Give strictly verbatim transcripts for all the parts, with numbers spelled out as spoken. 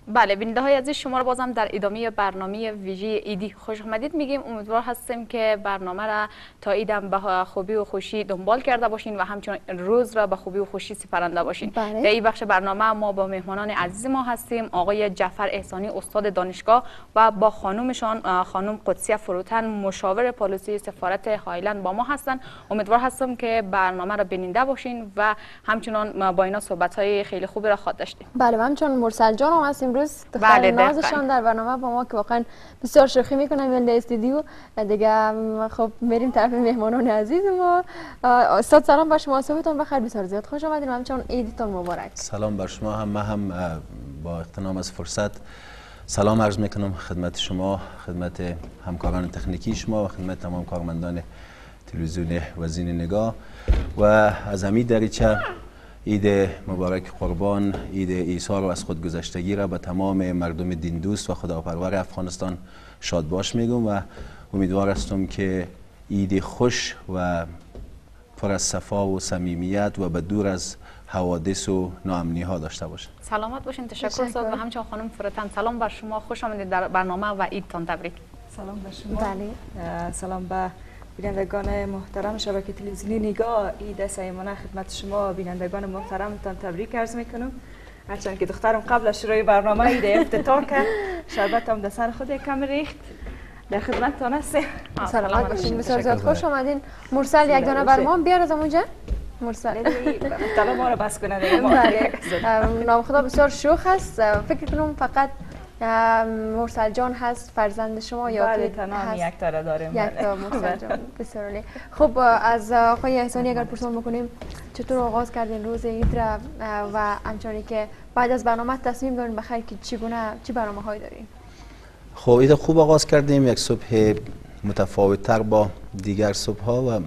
بله، بیننده های عزیز شما را بازم در ادامه برنامه ویژه ایدی خوش آمدید میگیم. امیدوار هستیم که برنامه را تا ایدم به خوبی و خوشی دنبال کرده باشین و همچنین روز را به خوبی و خوشی سپرنده باشین. بله. در این بخش برنامه ما با مهمانان عزیز ما هستیم، آقای جعفر احسانی استاد دانشگاه و با خانومشان خانم قدسیه فروتن مشاور پالیسی سفارت هایلند با ما هستند. امیدوار هستم که برنامه را بیننده باشین و همچنین با اینا صحبت های خیلی خوبی را خواهد داشتیم. بله، و همچنین مرسل جان هم هست امروز دختر بله نازشان در برنامه با ما که واقعا بسیار شوخی میکنن در استودیو دیگه. خب میریم طرف مهمانان عزیز ما. استاد سلام بر شما، صبحتون بخیر، بسیار زیاد خوش آمدید و همچنین عیدتون مبارک. سلام بر شما هم. من هم با اغتنام از فرصت سلام عرض میکنم خدمت شما، خدمت همکاران تکنیکی شما و خدمت تمام کارمندان تلویزیون وزین نگاه و از همین دریچه عید مبارک قربان، عید ایثار و از خودگذشتگی را به تمام مردم دین دوست و خداپرور افغانستان شاد باش میگم و امیدوار هستم که عید خوش و پر از صفا و صمیمیت و به دور از حوادث و ناامنی ها داشته باشه. سلامت باشین. تشکر استاد و همچنین خانم فروتن سلام بر شما، خوش آمدید در برنامه و عیدتان تبریک. سلام بر شما. بله. سلام به بینندگان محترم شبکه تلویزیونی نگاه. عید صمیمانه خدمت شما بینندگان محترمتان تبریک عرض میکنم. هرچند که دخترم قبل از شروع برنامه عید افتتاح کرد، شربت هم در سر خود کم ریخت. در خدمتتان هستیم. سلامت باشین، بسیار زیاد خوش آمدین. مرسل یک دانه برام بیار از اونجا. مرسل طلب ما رو بس کنه دیگه. بله. نام خدا بسیار شوخ است. فکر کنم فقط مرسل جان هست فرزند شما یا بله، که تنها یک تا داریم. یک تا مرسل جان. بسیار عالی. خب از آقای احسانی اگر پرسان بکنیم چطور آغاز کردین روز عید را و همچنین که بعد از برنامه تصمیم دارین بخیر که چگونه چی برنامه هایی دارین؟ خب عید خوب آغاز کردیم، یک صبح متفاوت تر با دیگر صبح ها و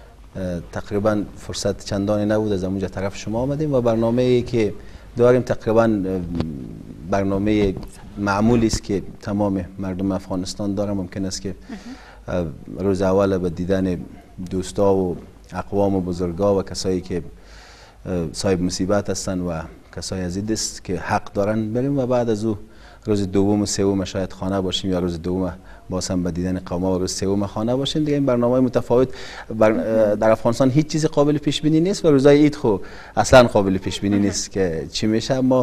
تقریبا فرصت چندانی نبود از اونجا طرف شما آمدیم و برنامه ای که داریم تقریبا برنامه معمولی است که تمام مردم افغانستان دارن. ممکن است که روز اول به دیدن دوستا و اقوام و بزرگا و کسایی که صاحب مصیبت هستن و کسای عزیز است که حق دارن بریم و بعد از او روز دوم و سوم شاید خانه باشیم یا روز دوم باز هم به دیدن قوم و روز سوم خانه باشیم. دیگه این برنامه متفاوت در افغانستان هیچ چیزی قابل پیش بینی نیست و روزای عید خو اصلا قابل پیش بینی نیست که چی میشه. ما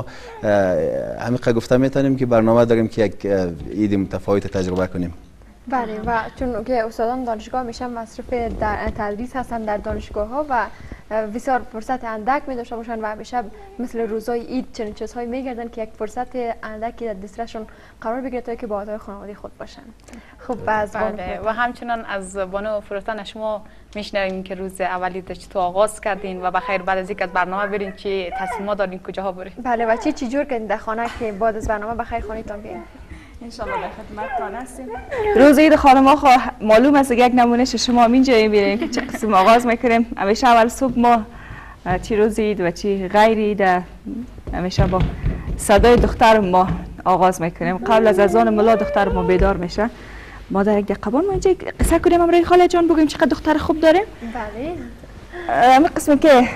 همین گفته میتونیم که برنامه داریم که یک عید متفاوت تجربه کنیم. بله، و چون که استادان دانشگاه میشن مصروف در تدریس هستن در دانشگاه ها و بسیار فرصت اندک می داشته باشن و همیشه مثل روزای عید چنین چیزهایی میگردن که یک فرصت اندکی در دسترسشون قرار بگیره تا که با اعضای خانواده خود باشن. خب از بله. و همچنین از بانو فروتن شما میشنویم که روز اولی چطور آغاز کردین و بخیر بعد از اینکه از برنامه برین چی تصمیمات دارین کجاها برین؟ بله، و چی چی جور کردین در خانه که بعد از برنامه بخیر خانه‌تان بیاین؟ انشالله در خدمتتان هستیم. روز عید خانم‌ها خو معلوم است یک نمونه شما هم اینجا می‌بینید که چه قسم آغاز می‌کنیم. همیشه اول صبح ما چی روز عید و چی غیر عید همیشه با صدای دختر ما آغاز می‌کنیم. قبل از اذان ملا دختر ما بیدار میشه. ما در یک دقیقه ما اینجا قصه کنیم امروز خاله جان بگیم چقدر دختر خوب داریم. بله. همین قسم که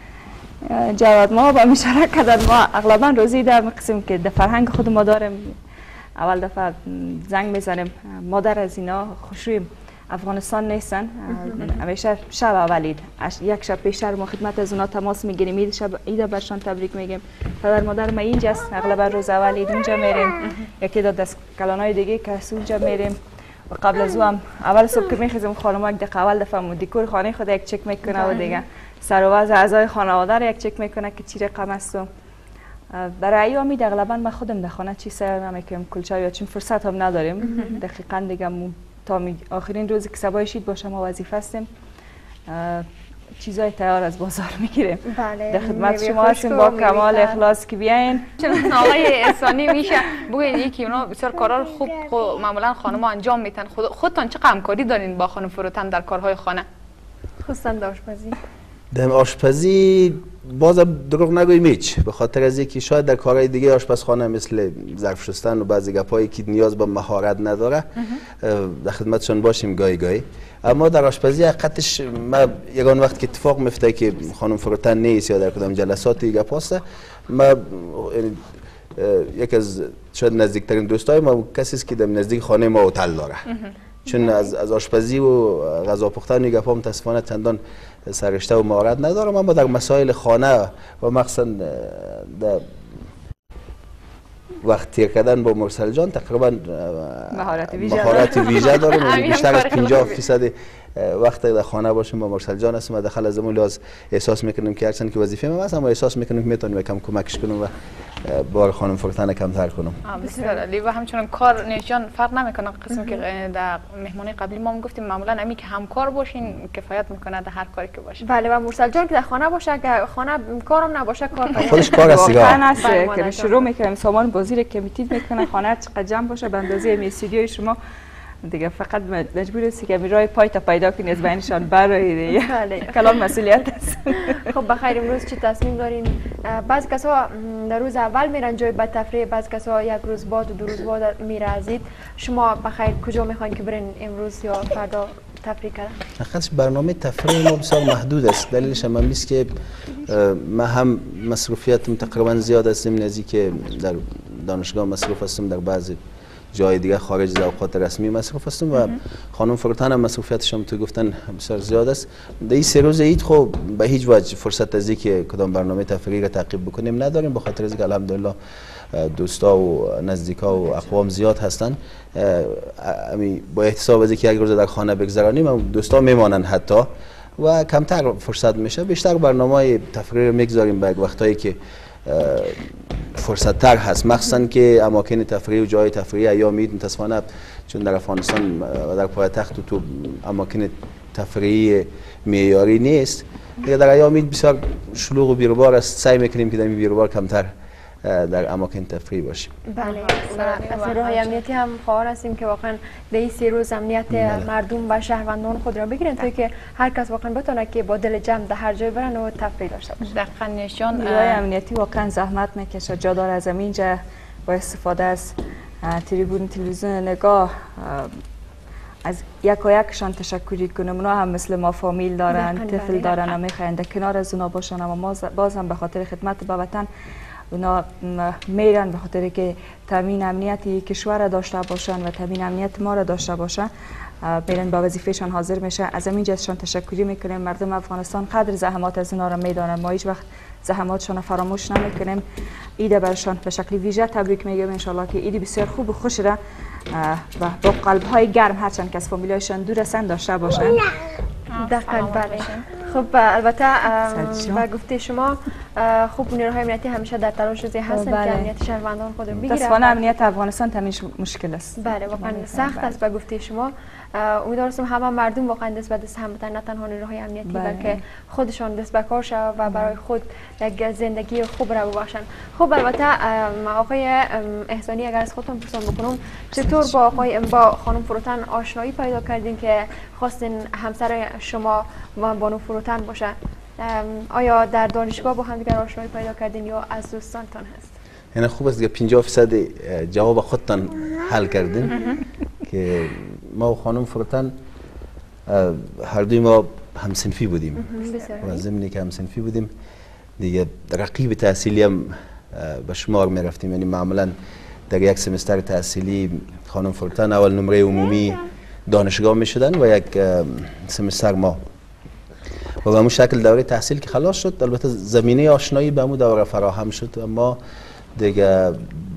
جواد ما با مشارکت کردن ما اغلبا روز عید همین قسم که در فرهنگ خود ما داریم. اول دفعه زنگ میزنیم مادر از اینا خوشویم افغانستان نیستن، همیشه شب اول عید یک شب پیشتر ما خدمت از اونا تماس میگیریم، عید شب عید برشان تبریک میگیم. پدر مادر ما اینجاست، اغلب روز اول عید اونجا میریم، یکی دو دست کلانای دیگه که اونجا میریم و قبل از او هم اول صبح که میخیزیم خانم یک دقیقه اول دفعه دیکور خانه خود یک چک میکنه و دیگه سر و وضع اعضای خانواده رو یک چک میکنه که چی رقم است. برای ایامی اغلبا ما خودم در خانه چی سر نمیکنیم کلچه یا چون فرصت هم نداریم. دقیقاً دیگه تا آخرین روزی که صبح شید باشه ما وظیفه هستیم چیزای تیار از بازار میگیریم. بله، در خدمت شما هستیم با کمال اخلاص که بیاین. چون آقای احسانی میشه بگوین یکی اونا بسیار کارا خوب معمولا خانم‌ها انجام میتن. خود خودتان چه همکاری دارین با خانم فروتن در کارهای خانه؟ خصوصا در آشپزی. در آشپزی بازم دروغ نگوییم هیچ، به خاطر از اینکه شاید در کارهای دیگه آشپزخانه مثل ظرف شستن و بعضی گپایی که نیاز به مهارت نداره در خدمتشون باشیم گاهی گاهی. اما در آشپزی حقیقتش ما یگان وقت که اتفاق میفته که خانم فروتن نیست یا در کدام جلسات گپ هست، ما یک از شاید نزدیکترین دوستای ما کسی است که در نزدیک خانه ما هتل داره. چون از از آشپزی و غذا پختن گپا متاسفانه چندان سررشته و مهارت ندارم، اما در مسائل خانه و مخصوصا در وقت تیر کردن با مرسل جان تقریبا مهارت ویژه مهارت ویژه دارم. بیشتر از پنجاه درصد وقت در خانه باشیم با مرسل جان هستیم و داخل از اون لحاظ احساس میکنیم که هرچند که وظیفه ما هست، اما احساس میکنیم که میتونیم یکم کمکش کنیم و بار خانم فروتن کمتر کنم. بسیار عالی. و همچنین کار نیشان فرق نمیکنه. قسمی که در مهمانی قبلی ما گفتیم معمولا امی که همکار باشین کفایت میکنه در هر کاری که باشه. بله و مرسل جان که در خانه باشه، که خانه کارم نباشه کار خودش کار است دیگه. واقعا که شروع میکنیم سامان بازی که میتید میکنه خانه چقدر جمع باشه به اندازه می استودیوی شما دیگه، فقط مجبور هستی که راه پای تا پیدا کنی از بینشان برای دیگه. کلام مسئولیت است. خب بخیر امروز چه تصمیم دارین؟ بعض کسا در روز اول میرن جای بد تفریح، بعض کسا یک روز بعد و دو روز بعد میره ازید. شما بخیر کجا میخواین که برین امروز یا فردا تفریح کردن؟ حقیقتش برنامه تفریح ما بسیار محدود است. دلیلش هم است که ما هم مصروفیتم تقریبا زیاد است، ضمن از که در دانشگاه مصروف هستم، در بعضی جای دیگه خارج از اوقات رسمی مصروف هستم و خانم فروتن هم مصروفیتش هم تو گفتن بسیار زیاد است. در این سه روز عید خب به هیچ وجه فرصت از اینکه کدام برنامه تفریحی را تعقیب بکنیم نداریم، به خاطر اینکه الحمدلله دوستا و نزدیکا و اقوام زیاد هستن. امی با احتساب از اینکه یک روز در خانه بگذرانیم دوستا میمانن حتی و کمتر فرصت میشه. بیشتر برنامه تفریحی میگذاریم به وقتایی که فرصت تر هست، مخصوصا که اماکن تفریحی و جای تفریحی ایام عید متاسفانه چون در افغانستان و در پایتخت و تو اماکن تفریحی معیاری نیست دیگه، در ایام عید بسیار شلوغ و بیروبار است. سعی میکنیم که در این بیروبار کمتر در اماکن تفریحی باشیم. بله و از راه امنیتی هم خواهان هستیم که واقعا در این سه روز امنیت بله. مردم و شهروندان خود را بگیرن تا که هر کس واقعا بتونه که با دل جمع در هر جای برن و تفریح داشته باشه. دقیقاً نشان نیروی امنیتی واقعا زحمت میکشه، جا داره از اینجا با استفاده از تریبون تلویزیون نگاه از یک و یکشان تشکری کنم. اونا هم مثل ما فامیل دارن، طفل دارن و میخواین در کنار از اونا باشن، اما باز هم به خاطر خدمت به وطن اونا میرن به خاطر که تامین امنیتی کشور داشته باشن و تامین امنیت ما را داشته باشن، میرن با وظیفهشان حاضر میشه. از همین جهتشان تشکری میکنیم. مردم افغانستان قدر زحمات از اونا را میدانن، ما هیچ وقت زحماتشان فراموش نمیکنیم. عید برشان به شکل ویژه تبریک میگم، ان شاء الله که عید بسیار خوب و خوش را و با قلب های گرم هرچند که از فامیلایشان دور هستند داشته باشن. دقیقاً بله. خب البته و گفته شما خوب نیروهای امنیتی همیشه در تلاش روزی هستن بله. که امنیت شهروندان خود رو بگیرن. متاسفانه امنیت افغانستان تمیش مشکل است. بله واقعا سخت است. به گفته شما امیدوارم همه مردم واقعا دست به دست هم بتن، نه تنها نیروهای امنیتی بله. بلکه خودشان دست به کار شوند و برای خود یک زندگی خوب را ببخشن. خب البته آقای احسانی اگر از خودتون پرسان بکنم چطور با آقای با خانم فروتن آشنایی پیدا کردین که خواستین همسر شما و بانو فروتن باشه؟ آیا در دانشگاه با هم دیگر آشنایی پیدا کردین یا از دوستانتان هست؟ یعنی خوب است که پنجاه درصد جواب خودتان حل کردین که ما و خانم فروتن هر دوی ما همسنفی بودیم و ضمن که همسنفی بودیم دیگه رقیب تحصیلی هم به شمار می رفتیم. یعنی معمولا در یک سمستر تحصیلی خانم فروتن اول نمره عمومی دانشگاه می شدن و یک سمستر ما و به همون شکل دوره تحصیل که خلاص شد البته زمینه آشنایی به همون دوره فراهم شد، اما دیگه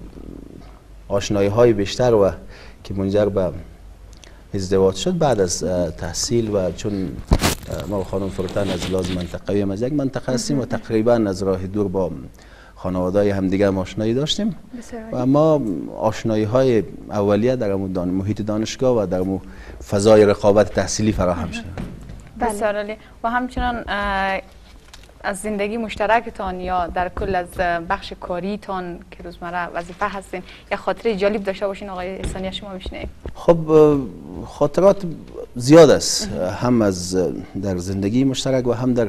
آشنایی های بیشتر و که منجر به ازدواج شد بعد از تحصیل و چون ما و خانم فروتن از لحاظ منطقه‌ای هم از یک منطقه هستیم و تقریبا از راه دور با خانواده‌های همدیگه هم آشنایی داشتیم و ما آشنایی های اولیه در دان... محیط دانشگاه و در فضای رقابت تحصیلی فراهم شد. بسیار عالی. و همچنان از زندگی مشترکتان یا در کل از بخش کاریتان که روزمره وظیفه هستین یا خاطره جالب داشته باشین آقای احسانی شما میشنیم؟ خب خاطرات زیاد است، هم از در زندگی مشترک و هم در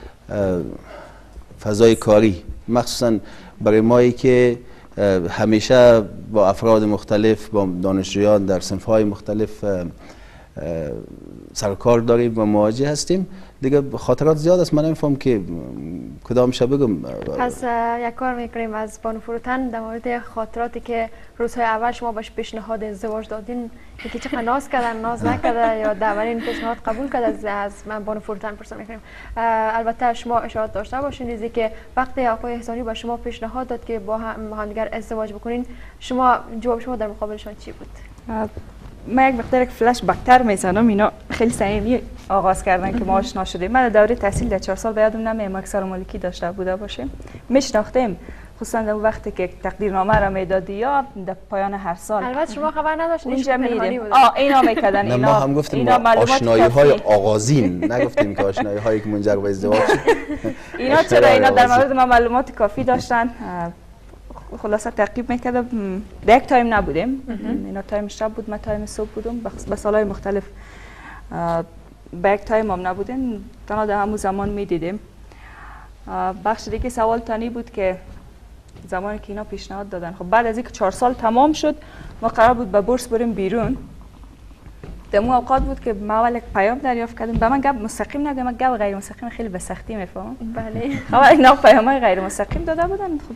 فضای کاری، مخصوصا برای مایی که همیشه با افراد مختلف با دانشجویان در صنف‌های مختلف سرکار داریم و مواجه هستیم. دیگه خاطرات زیاد است، من نمیفهم که کدام شب بگم. پس یک کار میکنیم از بانو فروتن در مورد خاطراتی که روزهای اول شما باش پیشنهاد ازدواج دادین، یکی چقدر ناز کردن، ناز نکرده یا در اولین پیشنهاد قبول کرد، از, از من بانو فروتن پرسا میکنیم. البته شما اشارات داشته باشین ریزی که وقتی آقای احسانی با شما پیشنهاد داد که با هم همدیگر ازدواج بکنین، شما جواب شما در مقابلشان چی بود؟ من یک مقدار فلش بکتر میزنم، اینا خیلی صمیمی آغاز کردن که ما آشنا شدیم. من دوره تحصیل در چهار سال به یادم نمیاد اکثر مالکی داشته بوده باشیم، میشناختیم خصوصا در وقتی که تقدیرنامه را میدادی یا در پایان هر سال. البته شما خبر نداشتین اونجا میدیم آ اینا میکردن. اینا ما هم گفتیم ما آشنایی های آغازین، نگفتیم که آشنایی هایی که منجر به ازدواج شد. اینا چرا اینا در مورد ما معلومات کافی داشتن. خلاصه تعقیب میکردم. یک تایم نبودیم، اینا تایم شب بود، من تایم صبح بودم، به سالهای مختلف به یک تایم هم نبودیم، تنها در همون زمان میدیدیم. بخش دیگه سوال تانی بود که زمانی که اینا پیشنهاد دادن، خب بعد از اینکه چهار سال تمام شد ما قرار بود به بورس بریم بیرون. در اون اوقات بود که ما اول یک پیام دریافت کردیم، به من گپ مستقیم نگه، من گپ غیر مستقیم خیلی به سختی میفهمم. بله. خب اینا پیامای غیر مستقیم داده بودن. خب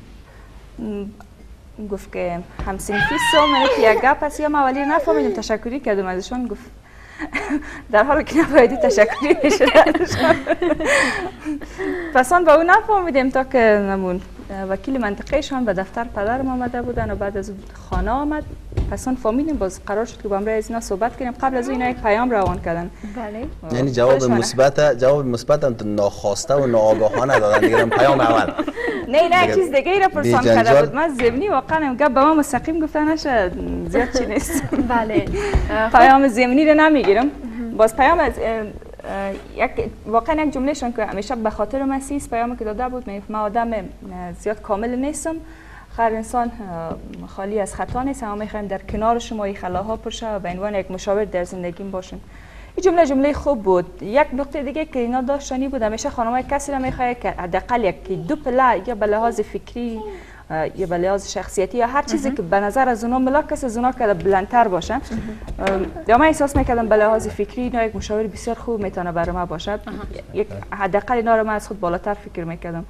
گفت که همسنفی سو من که یک گپ هست یا ما اولی نفهمیدیم، تشکری کردم ازشون. گفت در حالی که نبایدی تشکری میشه ازشون. پس آن با اون نفهمیدیم تا که نمون وکیل منطقهشان به دفتر پدرم آمده بودن و بعد از خانه آمد. پس آن فهمیدیم، باز قرار شد که با امروز اینا صحبت کنیم. قبل از اینا یک پیام روان کردن. بله. یعنی جواب مثبت، جواب مثبت ناخواسته و ناآگاهانه دادن دیگه. پیام اول نه نه چیز دیگه ای را پرسان کرده بود. من ضمنی واقعا گپ به ما مستقیم گفتن نشه، زیاد چی نیست. بله. پیام ضمنی رو نمیگیرم. باز پیام از یک واقعا یک جمله شون که همیشه به خاطر من سیست پیامی که داده بود، من آدم زیاد کامل نیستم، هر انسان خالی از خطا نیست، اما میخوایم در کنار شما این خلاها پرشه و به عنوان یک مشاور در زندگیم باشیم. این جمله جمله خوب بود. یک نکته دیگه که اینا داشتنی بود، همیشه خانم‌های کسی را میخواد که حداقل یک دو پله یا به لحاظ فکری یا به لحاظ شخصیتی یا هر چیزی که به نظر از اونا ملاک است از اونا که بلندتر باشه. یا من احساس میکردم به لحاظ فکری اینا یک مشاور بسیار خوب میتونه برای ما باشد. یک حداقل اینا رو من از خود بالاتر فکر میکردم.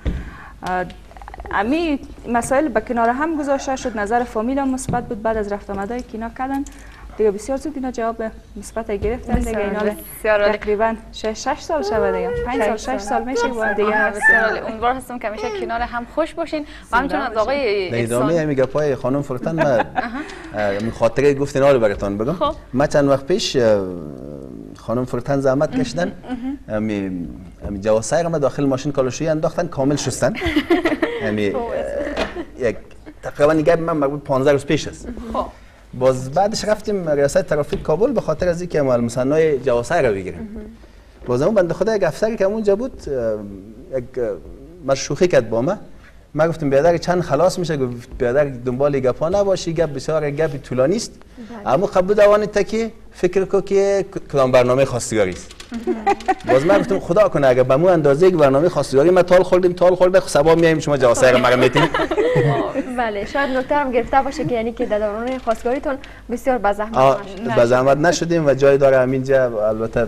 امی مسائل به کنار هم گذاشته شد، نظر فامیل هم مثبت بود. بعد از رفت آمدایی که اینا کردن دیگه بسیار زود اینا جواب مثبت گرفتن دیگه. اینا تقریبا شش سال شده دیگه، پنج سال شش سال میشه با دیگه. امیدوار هستم که همیشه کنار هم خوش باشین. و همچنین از آقای احسان ادامه همین گپای خانم فروتن من می خاطره گفتین رو براتون بگم. من چند وقت پیش خانم فروتن زحمت کشیدن، می جواز سیر ما داخل ماشین کالاشویی انداختن، کامل شستن. یعنی یک تقریبا دیگه من مربوط پانزده روز پیش است. باز بعدش رفتیم ریاست ترافیک کابل به خاطر از اینکه عمل مصنع جواسه رو بگیریم. باز اون بنده خدا یک افسری که اونجا بود یک مشوخی کرد با ما. ما گفتم بیادر چند خلاص میشه، گفت بیادر دنبال گپا نباشی، گپ بسیار گپ طولانی است. اما قبل دوانی تکی فکر کو که کدام برنامه خواستگاری است. باز من گفتم خدا کنه اگه به مو اندازه یک برنامه خواستگاری ما تال خوردیم تال خورده سبا میایم شما جواسه رو مرا میتین. بله شاید نکته هم گرفته باشه که یعنی که در دوران خواستگاریتون بسیار به زحمت نشدیم. به زحمت نشدیم و جای داره همینجا. البته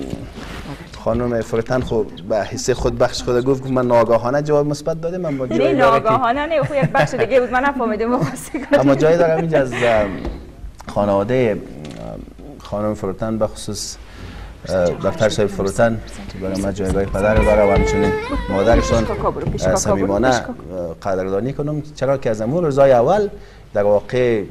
خانم فروتن خب به حصه خود بخش خود گفت من ناگاهانه جواب مثبت دادم. من جای داره ناگاهانه نه خب یک بخش دیگه بود من نفهمیدم خواستگاری. اما جای داره همینجا از خانواده خانم فروتن به خصوص دکتر صاحب فروتن برای ما جایگاه پدر داره و همچنین مادرشون صمیمانه قدردانی کنم، چرا که از امور روزای اول در واقع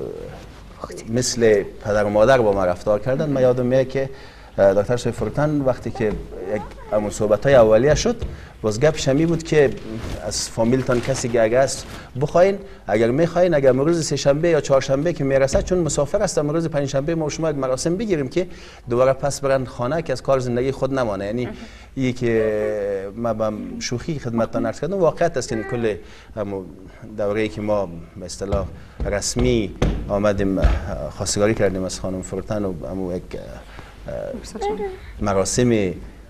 مثل پدر و مادر با ما رفتار کردن. من یادم میاد که دکتر صاحب فروتن وقتی که یک امور صحبت‌های اولیه شد باز گپ شمی بود که از فامیلتان کسی که اگه است بخواین، اگر میخواین اگر روز سه شنبه یا چهارشنبه که میرسه چون مسافر است روز پنج شنبه ما شما یک مراسم بگیریم که دوباره پس برن خانه که از کار زندگی خود نمانه. یعنی یکی که ما با شوخی خدمتتان عرض کردم واقعیت است که کل دوره‌ای که ما به اصطلاح رسمی آمدیم خواستگاری کردیم از خانم فروتن و امو یک مراسم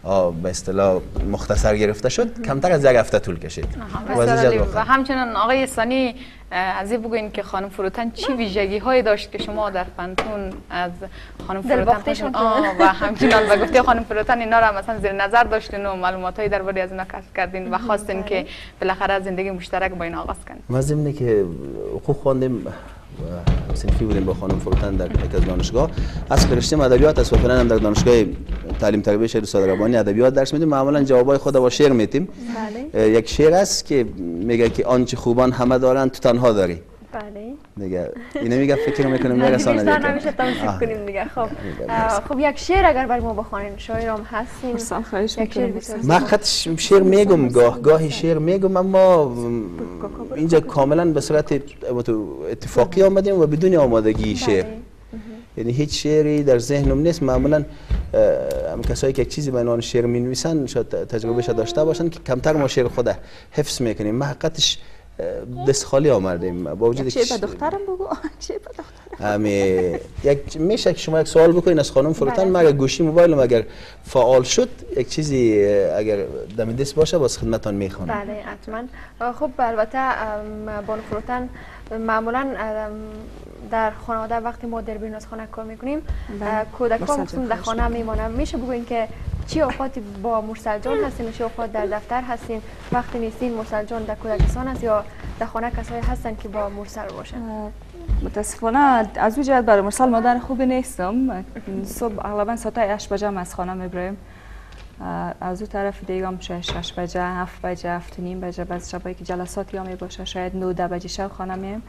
به اصطلاح مختصر گرفته شد کمتر از یک هفته طول کشید. و همچنین آقای احسانی از این بگوین که خانم فروتن چی ویژگی هایی داشت که شما در پنتون از خانم فروتن و همچنین و گفته خانم فروتن اینا را مثلا زیر نظر داشتین و معلومات هایی درباره از اینا کسب کردین و خواستین که بالاخره زندگی مشترک با این آغاز کنین. ما ضمن که حقوق خواندیم صنفی بودیم با خانم فروتن در یک از دانشگاه، اصل رشته ادبیات است و فعلا هم در دانشگاه تعلیم تربیت شهر استاد ربانی ادبیات درس میدیم. معمولا جوابای خود با شعر میتیم. بله. یک شعر است که میگه که آنچه خوبان همه دارن تو تنها داری. بله. دیگه اینو میگه فکر میکنم میرسونه دیگه. بیشتر نمیشه توصیف کنیم دیگه. خب خب یک شعر اگر برای ما بخونین، شاعرام هستین؟ مثلا خواهش میکنم. من خط شعر میگم، گاه گاهی شعر میگم، اما اینجا کاملا به صورت اتفاقی آمدیم و بدون آمادگی شعر. یعنی هیچ شعری در ذهنم نیست. معمولا هم کسایی که یک چیزی به عنوان شعر می نویسن شاید تجربهش داشته باشن که کمتر ما شعر خود حفظ میکنیم. ما حقیقتش دست خالی آمدیم با وجود چه به دخترم بگو چه به دخترم همه یک میشه که شما یک سوال بکنین از خانم فروتن. ما اگر گوشی موبایلم اگر فعال شد یک چیزی اگر دم دست باشه باز خدمتتون میخوانم. بله حتما. خب البته بانو فروتن معمولا در خانواده وقتی ما در بیرون از خانه کار میکنیم کودکان مخصوصا در خانه میمونن. میشه بگوین که چی اوقاتی با مرسل جان هستین و چی اوقات در دفتر هستین؟ وقتی نیستین مرسل جان در کودکستان است یا در خانه کسایی هستن که با مرسل باشن؟ متاسفانه از وجه برای مرسل مادر خوبی نیستم. صبح اغلبا ساعت هشت بجه از خانه میبریم، از اون طرف دیگه هم شش هشت بجه هفت بجه هفت نیم بجه بعض شبایی که جلسات یا می باشه شاید نه ده بجه شب خانه میم.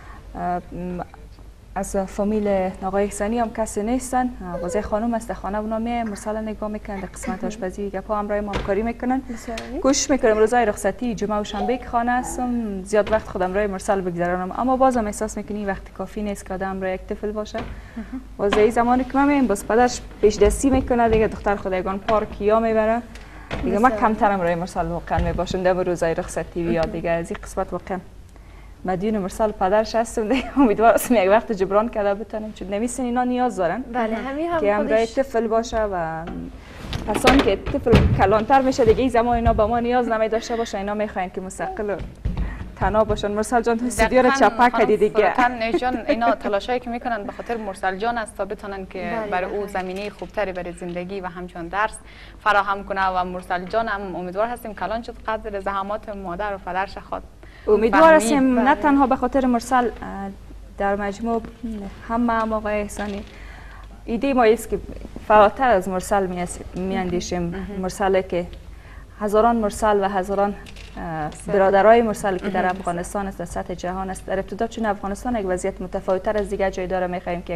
از فامیل آقای احسانی هم کسی نیستن. واسه خانم است خانه اونا می مرسل نگاه میکنن، در قسمت آشپزی گپا همراه ما همکاری میکنن. کوشش میکنم روزای رخصتی جمعه و شنبه که خانه هستم زیاد وقت خودم رای مرسل بگذرانم، اما بازم احساس میکنی وقت کافی نیست که آدم رای یک طفل باشه. واسه این زمانی که من میام باز پدرش پیش دستی میکنه دیگه، دختر خدایگان پارک یا میبره دیگه. من کمترم رای مرسل واقعا میباشم در روزای رخصتی یا دیگه. از این قسمت واقعا مدیون مرسل پدرش هستم دیگه. امیدوارم یک وقت جبران کرده بتونم، چون نمیسن اینا نیاز دارن. بله همین هم که همراه طفل باشه و پسان که طفل کلانتر میشه دیگه این زمان اینا به ما نیاز نمی داشته باشه. اینا میخواین که مستقل و تنها باشن. مرسل جان تو استودیو رو چپا کردی دیگه. فروتن جان اینا تلاشایی که میکنن به خاطر مرسل جان است تا بتونن که برای او زمینه خوبتری برای زندگی و همچنین درس فراهم کنه و مرسل جان هم امیدوار هستیم کلان شد قدر زحمات مادر و پدرش خود. امیدوار هستیم نه تنها به خاطر مرسل، در مجموع همه هم آقای احسانی ایده ما است که فراتر از مرسل می اندیشیم. مرسل که هزاران مرسل و هزاران برادرای مرسل که در افغانستان است، در سطح جهان است. در ابتدا چون افغانستان یک وضعیت متفاوت‌تر از دیگر جای داره، می‌خوایم که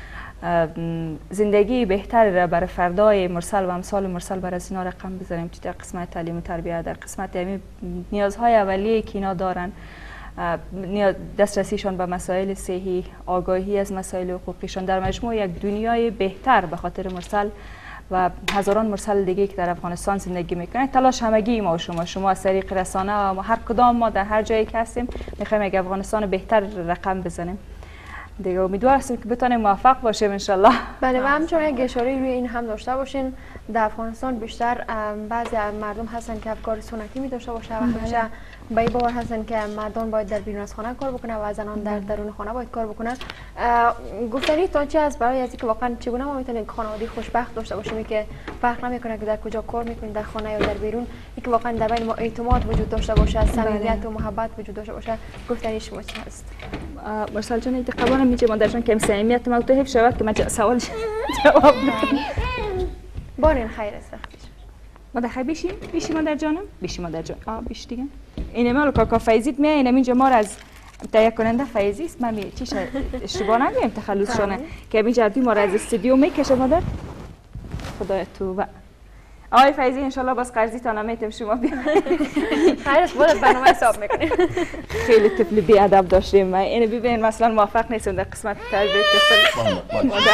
زندگی بهتری را برای فردای مرسل و امثال مرسل برای اینا رقم بزنیم، چه در قسمت تعلیم و تربیت، در قسمت همین نیازهای اولیه که اینا دارن، دسترسیشان به مسائل صحی، آگاهی از مسائل حقوقیشان، در مجموع یک دنیای بهتر به خاطر مرسل و هزاران مرسل دیگه که در افغانستان زندگی میکنه. تلاش همگی ما و شما شما از طریق رسانه و هر کدام ما در هر جایی که هستیم میخوایم یک افغانستان بهتر رقم بزنیم دیگه. امیدوار هستیم که بتونیم موفق باشیم ان شاء الله. بله و همچنین یک اشاره روی این هم داشته باشین، در افغانستان بیشتر بعضی مردم هستن که افکار سنتی می داشته باشه و همیشه به این باور هستن که مردان باید در بیرون از خانه کار بکنه و زنان در درون خانه باید کار بکنن. گفتنی تا چه از برای از اینکه واقعا چگونه ما میتونیم خانواده خوشبخت داشته باشیم که فرق نمیکنه که در کجا کار میکنیم، در خانه یا در بیرون، اینکه واقعا در بین ما اعتماد وجود داشته باشه، صمیمیت و محبت وجود داشته باشه. گفتنی شما چی هست؟ مرسل جان تقریبا میگه مادرجان که صمیمیت ما تو حفظ شود که من سوال جواب بارین خیر است. مادر خیلی بیشیم بیشی مادر جانم بیشی مادر جان آ بیش دیگه این مال کاکا فیزیت میاد این اینجا ما از تهیه کننده فیزی است. من می چیش اشتباه نگیم تخلص شونه که اینجا دی ما از استودیو میکشه مادر. خدای تو و آقای فیزی ان شاء الله باز قرضی تا نمیتم شما بیا خیر است. بود برنامه حساب میکنیم. خیلی طفل بی ادب داشتیم. من اینو ببین مثلا موفق نیستم در قسمت تربیت طفل مادر.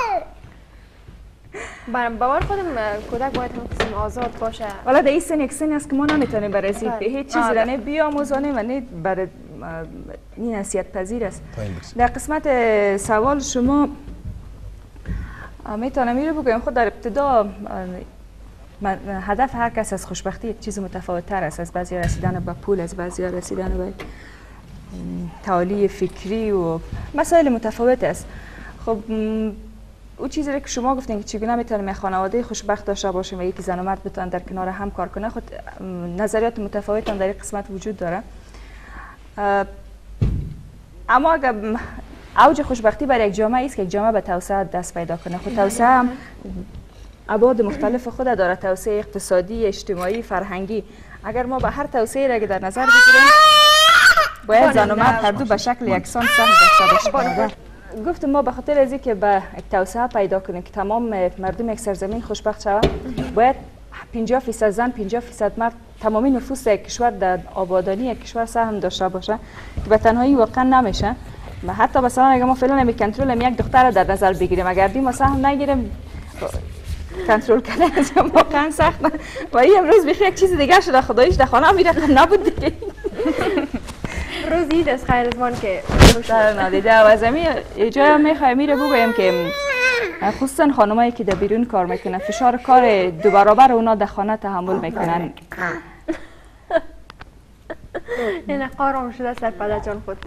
برام باور خودم کودک باید هم قسم آزاد باشه. والا در این سن یک سنی است که ما نمیتونیم برای به هیچ چیزی را نه بیاموزانیم و نه برای این نصیحت پذیر است. در قسمت سوال شما میتونم این رو بگویم. خود در ابتدا هدف هر کس از خوشبختی یک چیز متفاوت تر است. از بعضی رسیدن به پول، از بعضی رسیدن به تعالی فکری و مسائل متفاوت است. خب او چیزی که شما گفتین که چگونه میتونیم خانواده خوشبخت داشته باشیم و یکی زن و مرد بتونن در کنار هم کار کنه، خود نظریات متفاوت هم در این قسمت وجود داره. اما اگر اوج خوشبختی برای یک جامعه است که یک جامعه به توسعه دست پیدا کنه، خود توسعه هم ابعاد مختلف خود داره، توسعه اقتصادی، اجتماعی، فرهنگی. اگر ما به هر توسعه را در نظر بگیریم باید زن و مرد هر دو به شکل یکسان سهم داشته باشند. گفتم ما به خاطر از اینکه به توسعه پیدا کنیم که تمام مردم یک سرزمین خوشبخت شوند، باید پنجاه فیصد زن، پنجاه فیصد مرد تمامی نفوس یک کشور در آبادانی یک کشور سهم داشته باشه که به تنهایی واقعا نمیشه. حتی مثلا اگر ما فعلا می کنترل یک دختر را در نظر بگیریم، اگر دیم سهم نگیریم کنترل کردن واقعا سخت. و این امروز بخیر یک چیز دیگه شده، خداییش در خانه میره نبود دیگه. روز عید از خیر ازمان که در نادیده و از همین جای میخوایم میره بگویم که خصوصا خانمایی که در بیرون کار میکنن فشار کار دو برابر اونا در خانه تحمل میکنن. این قارم شده سر پدر جان خود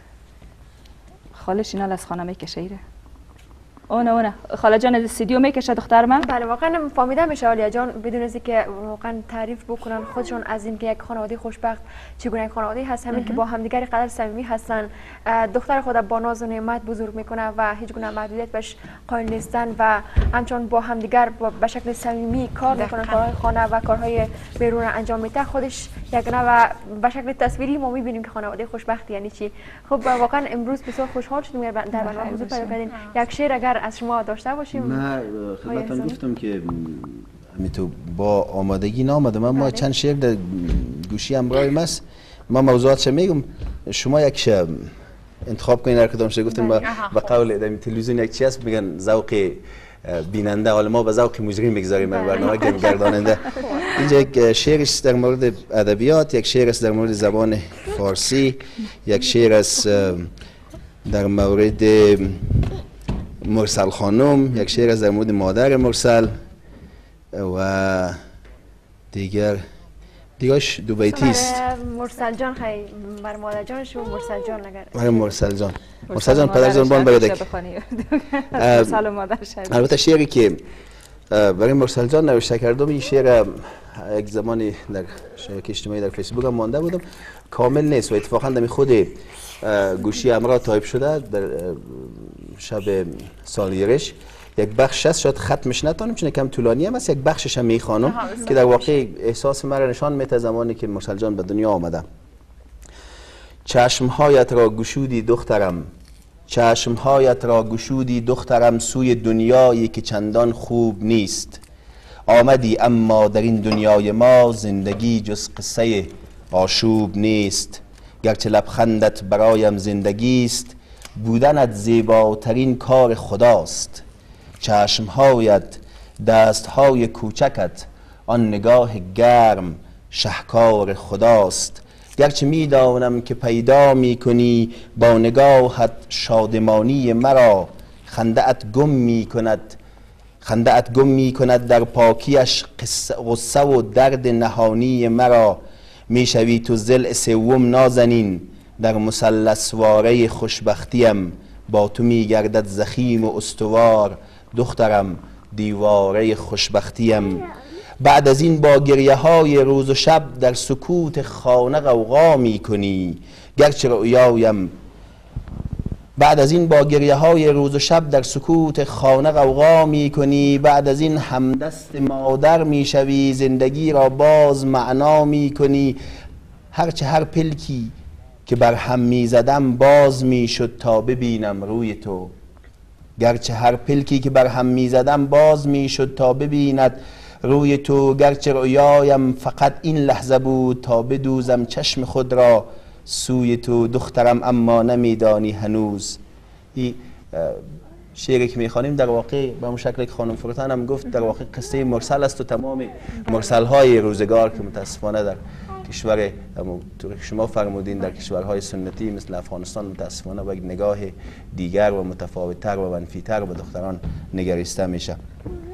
خالش اینا از خانه میکشه ایره. اونه اونه خاله جان از استودیو میکشه دختر من. بله واقعا فهمیده میشه آلیا جان، بدون از اینکه واقعا تعریف بکنن خودشون از اینکه یک خانواده خوشبخت چگونه یک خانواده هست، همین که با همدیگر قدر صمیمی هستن، دختر خود با ناز و نعمت بزرگ میکنه و هیچ گونه محدودیت بهش قائل نیستن و همچنان با همدیگر به شکل صمیمی کار میکنن، کارهای خانه و کارهای بیرون انجام میده. خودش یک نوع به شکل تصویری ما میبینیم که خانواده خوشبخت یعنی چی. خب واقعا امروز بسیار خوشحال شدیم در برنامه حضور پیدا کردین. یک شعر اگر از شما داشته باشیم. من خدمتتون گفتم که تو با آمادگی نامدم، اما چند شعر در گوشی همراهیم است. ما موضوعاتش میگم، شما یک انتخاب کنین هر کدام شعر. گفتم با به قول در تلویزیون یک چیز هست میگن ذوق بیننده، حالا ما به ذوق مجری میگذاریم برنامه گرداننده. اینجا یک شعر است در مورد ادبیات، یک شعر است در مورد زبان فارسی، یک شعر است در مورد مرسل خانم، یک شعر از در مورد مادر مرسل و دیگر دیگرش دوبیتی است. مرسل جان خیلی بر مادر جانش و مرسل جان نگر برای مرسل جان مرسل جان پدر جان بان بگه مرسل مادر شد. البته شعری که برای مرسل جان نوشته کردم، این شعر یک زمانی در شبکه اجتماعی در فیسبوک هم مانده بودم، کامل نیست و اتفاقا در خود گوشی همراه تایپ شده در شب سالیرش. یک بخش هست شاید ختمش نتونم چون کم طولانی هم است، یک بخشش هم میخوانم که در واقع احساس مرا نشان میده زمانی که مرسل جان به دنیا آمده. چشمهایت را گشودی دخترم، چشمهایت را گشودی دخترم سوی دنیایی که چندان خوب نیست. آمدی اما در این دنیای ما زندگی جز قصه آشوب نیست. گرچه لبخندت برایم زندگی است، بودنت زیباترین کار خداست. چشمهایت، دستهای کوچکت، آن نگاه گرم شهکار خداست. گرچه میدانم که پیدا میکنی با نگاهت شادمانی مرا، خنده ات گم میکند خنده ات گم میکند در پاکیش غصه و درد نهانی مرا. میشوی تو ضلع سوم نازنین در مثلث واره خوشبختیم، با تو میگردد زخیم و استوار دخترم دیواره خوشبختیم. بعد از این با گریه های روز و شب در سکوت خانه غوغا می کنی، گرچه رؤیایم بعد از این با گریه های روز و شب در سکوت خانه غوغا می کنی. بعد از این همدست مادر می شوی، زندگی را باز معنا می کنی. هرچه هر پلکی که بر هم می زدم باز می شد تا ببینم روی تو. گرچه هر پلکی که بر هم می زدم باز می شد تا ببیند روی تو. گرچه رؤیایم فقط این لحظه بود تا بدوزم چشم خود را سوی تو دخترم، اما نمیدانی هنوز. این شعری که میخوانیم در واقع به اون شکلی که خانم فروتن هم گفت در واقع قصه مرسل است و تمام مرسل های روزگار که متاسفانه در کشور طوری که شما فرمودین در کشورهای سنتی مثل افغانستان متاسفانه با یک نگاه دیگر و متفاوت‌تر و منفی‌تر به دختران نگریسته میشه.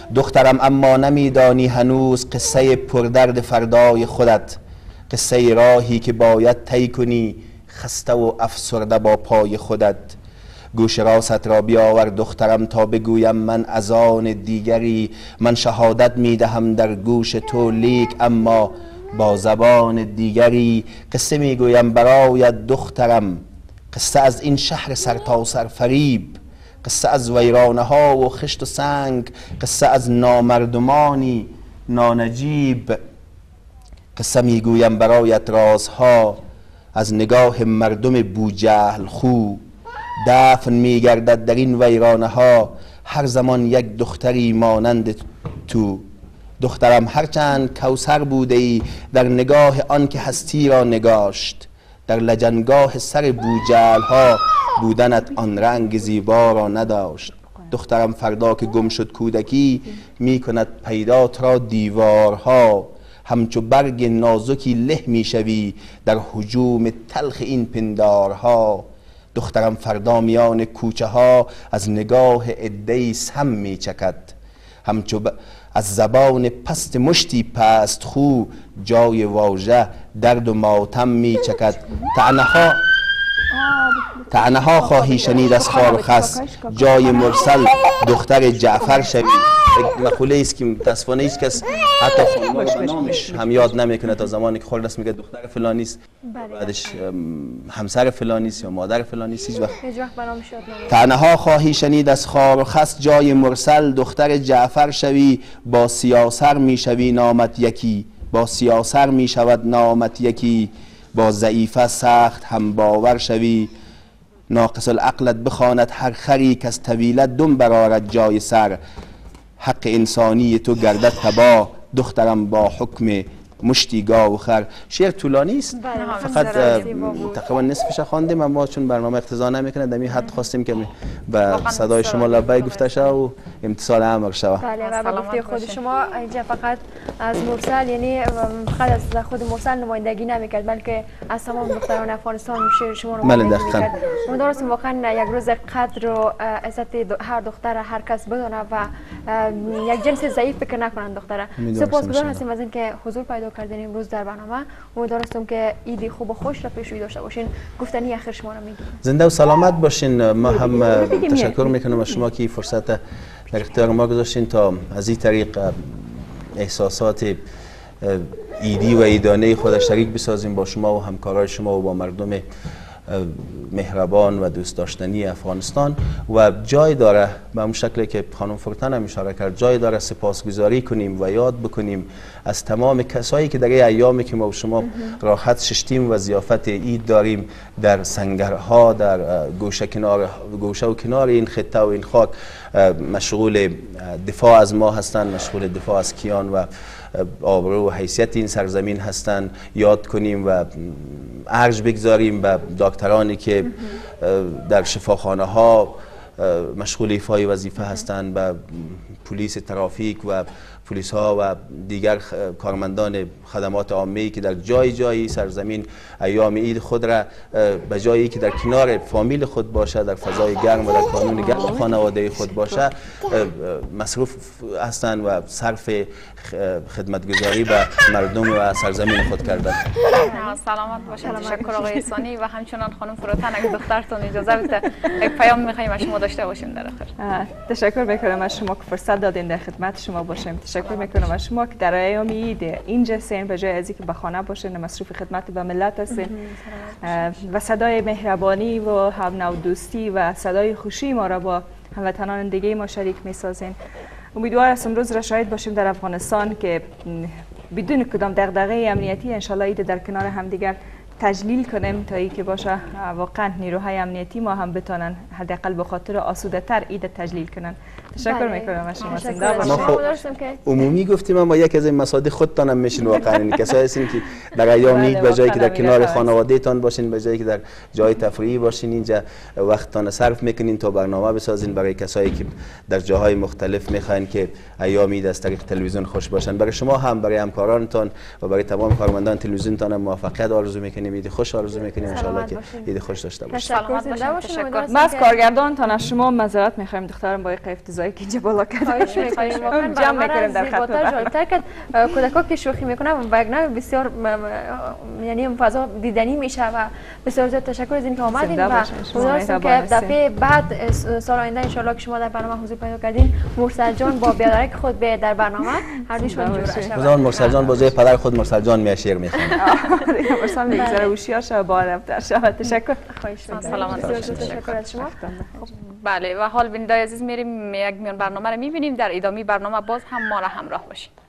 دخترم اما نمیدانی هنوز قصه پردرد فردای خودت، قصه راهی که باید طی کنی خسته و افسرده با پای خودت. گوش راست را بیاور دخترم تا بگویم من از آن دیگری، من شهادت میدهم در گوش تو لیک اما با زبان دیگری. قصه میگویم برایت دخترم، قصه از این شهر سرتاسر فریب، قصه از ویرانه ها و خشت و سنگ، قصه از نامردمانی نانجیب. قصه میگویم برایت رازها از نگاه مردم بوجهل خو، دفن میگردد در این ویرانه ها هر زمان یک دختری مانند تو. دخترم هرچند کوثر بوده ای در نگاه آن که هستی را نگاشت، در لجنگاه سر بوجهل ها بودنت آن رنگ زیبا را نداشت. دخترم فردا که گم شد کودکی می کند پیدات را دیوارها، همچو برگ نازکی له می شوی در هجوم تلخ این پندارها. دخترم فردا میان کوچه ها از نگاه عده‌ای سم می چکد، همچو ب... از زبان پست مشتی پست خو جای واژه درد و ماتم می چکد. طعنه ها طعنه ها خواهی شنید از خار و خس، جای مرسل دختر جعفر شوی. مقوله است که متاسفانه هیچ کس حتی خانم‌ها رو به نامش هم یاد نمیکنه تا زمانی که خورد است میگه دختر فلانی است، بعدش همسر فلانی است یا مادر فلانی است. هیچ وقت طعنه ها خواهی شنید از خار و خس، جای مرسل دختر جعفر شوی. با سیاسر میشوی نامت یکی، با سیاسر میشود نامت یکی. با ضعیفه سخت هم باور شوی، ناقص العقلت بخواند هر خری که از طویلت دم برارد جای سر. حق انسانی تو گردد تباه دخترم با حکم مشتی گاو و خر. شعر طولانی است، فقط تقریبا نصفش خواندیم، اما چون برنامه اقتضا نمیکنه در این حد خواستیم که به صدای شما لبیک گفته شود و امتصال امر شود. بله و به گفته خود شما اینجا فقط از مرسل، یعنی فقط از خود مرسل نمایندگی نمیکرد بلکه از تمام دختران افغانستان شعر شما رو نمایندگی میکرد. امیدوارم واقعا یک روز قدر و عزت هر دختر هر کس بدونه و یک جنس ضعیف فکر نکنن دختره. سپاسگزار هستیم از اینکه حضور پیدا کردین امروز در برنامه. امیدوارم که عید خوب و خوش را پیش روی داشته باشین. گفتنی آخر شما رو میگیم. زنده و سلامت باشین. ما هم تشکر میکنم از شما که فرصت در اختیار ما گذاشتین تا از این طریق احساسات عیدی و عیدانه خود شریک بسازیم با شما و همکارای شما و با مردم مهربان و دوست داشتنی افغانستان. و جای داره به اون شکلی که خانم فروتن هم اشاره کرد، جای داره سپاسگزاری کنیم و یاد بکنیم از تمام کسایی که در این ایامی که ما و شما راحت ششتیم و ضیافت عید داریم در سنگرها، در گوشه کنار گوشه و کنار این خطه و این خاک مشغول دفاع از ما هستند، مشغول دفاع از کیان و آبرو و حیثیت این سرزمین هستند. یاد کنیم و ارج بگذاریم به دکترانی که در شفاخانه ها مشغول ایفای وظیفه هستند، به پلیس ترافیک و پلیس ها و دیگر کارمندان خدمات عامه که در جای جایی سرزمین ایام عید خود را به جایی که در کنار فامیل خود باشه، در فضای گرم و در کانون گرم خانواده خود باشه مصروف هستند و صرف خدمتگزاری به مردم و سرزمین خود کردند. سلامت باشید. تشکر آقای احسانی و همچنان خانم فروتن اگه دخترتون اجازه بده یک پیام می‌خوایم از شما داشته باشیم در آخر. تشکر می‌کنم از شما که فرصت دادین در خدمت شما باشیم. تشکر می‌کنم از شما که در ایام عید اینجا هستین، به جای از اینکه به خانه باشین مصروف خدمت به ملت هستین و صدای مهربانی و هم نوع دوستی و صدای خوشی ما را با هموطنان دیگه ما شریک می‌سازین. امیدوار هستم روز را شاهد باشیم در افغانستان که بدون کدام دغدغه امنیتی انشالله عید در کنار همدیگر تجلیل کنیم تا ای که باشه واقعا نیروهای امنیتی ما هم بتونن حداقل به خاطر آسوده تر عید تجلیل کنن. تشکر میکنم از شما. زنده باشید. عمومی گفتیم اما یک از این مصادیق خودتان هم میشین واقعا کسایی هستین که در ایام عید به جایی که در کنار خانواده تان باشین، به جایی که در جای تفریحی باشین، اینجا وقتتان صرف میکنین تا برنامه بسازین برای کسایی که در جاهای مختلف میخواین که ایام عید از طریق تلویزیون خوش باشن. برای شما هم برای همکارانتان و برای تمام کارمندان تلویزیونتان موفقیت آرزو میکنیم. عید خوش آرزو میکنیم ان شاء الله که عید خوش داشته باشید. تشکر. زنده باشید. تشکر. کارگردان تا از شما معذرت میخوایم دخترم با این افتضاحی که اینجا بالا کرد. خواهش می‌کنیم واقعا جمع می‌کنیم در زیباتر جالب‌تر کرد. کودک‌ها که شوخی میکنن و نه بسیار یعنی این فضا دیدنی میشه و بسیار زیاد تشکر از اینکه آمدین و امیدوارم که دفعه بعد سال آینده ان شاءالله که شما در برنامه حضور پیدا کردین مرسل جان با بیادرک خود به در برنامه هر دوشون جور شه. بزن مرسل جان با جای پدر خود مرسل جان می شعر میخونه. مرسل میگذره هوشیار شه با رفتار شه. تشکر. خواهش می‌کنم. سلامت باشید. تشکر از شما. بله و حال بینندگان عزیز میریم یک میان برنامه رو میبینیم. در ادامه برنامه باز هم ما را همراه باشید.